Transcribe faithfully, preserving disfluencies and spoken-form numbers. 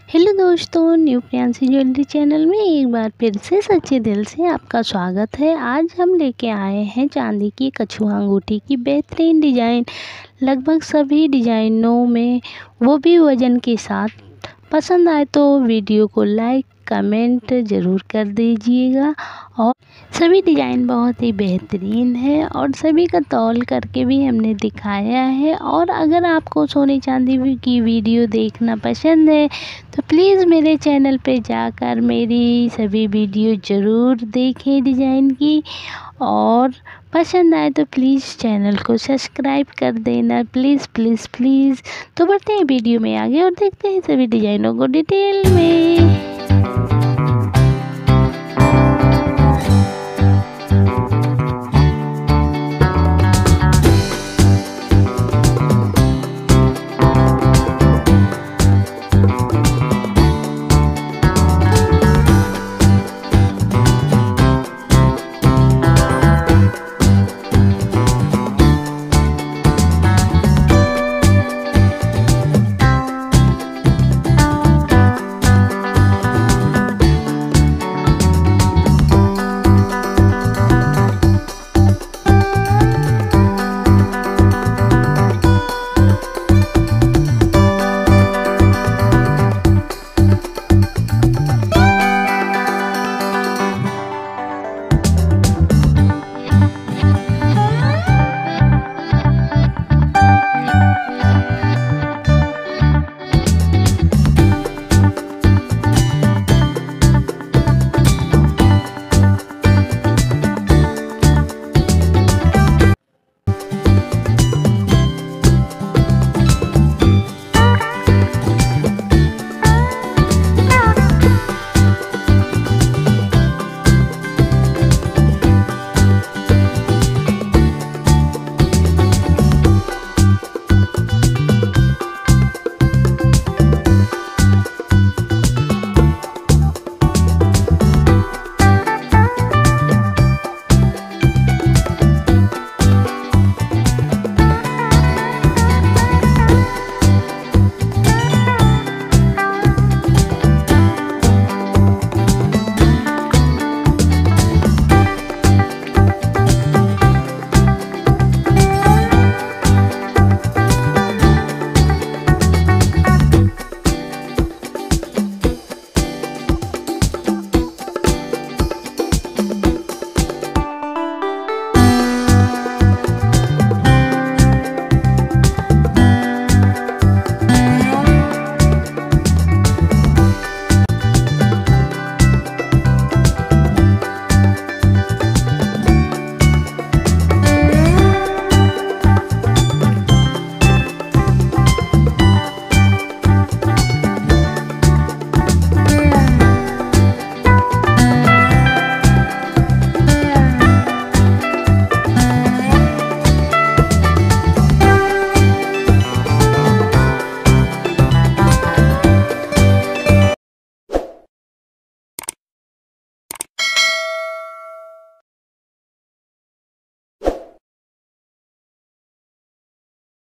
Hello दोस्तों, new Priyanshi jewellery channel में एक बार फिर से सच्चे दिल से आपका स्वागत है। आज हम लेके आए हैं चांदी की कछुआ अंगूठी की बेहतरीन डिज़ाइन। लगभग सभी डिज़ाइनों में, वो भी वज़न के साथ। पसंद आए तो वीडियो को लाइक कमेंट ज़रूर कर दीजिएगा। और सभी डिज़ाइन बहुत ही बेहतरीन है और सभी का तौल करके भी हमने दिखाया है। और अगर आपको सोने चांदी की वीडियो देखना पसंद है तो प्लीज़ मेरे चैनल पे जाकर मेरी सभी वीडियो ज़रूर देखें डिज़ाइन की। और पसंद आए तो प्लीज़ चैनल को सब्सक्राइब कर देना, प्लीज़ प्लीज़ प्लीज़। तो बढ़ते हैं वीडियो में आगे और देखते हैं सभी डिज़ाइनों को डिटेल में।